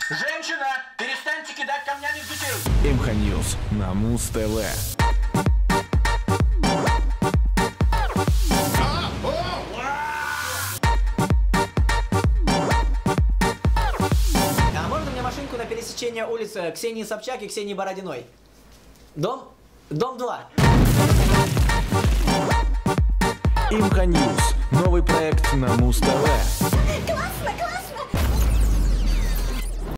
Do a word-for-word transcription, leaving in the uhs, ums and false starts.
Женщина, перестаньте кидать камнями в детей. Имхо-Ньюс на Муз-ТВ. А можно мне машинку на пересечение улицы Ксении Собчак и Ксении Бородиной? Дом? Дом два. Имхо-Ньюс. Новый проект на Муз-ТВ. Классно, классно!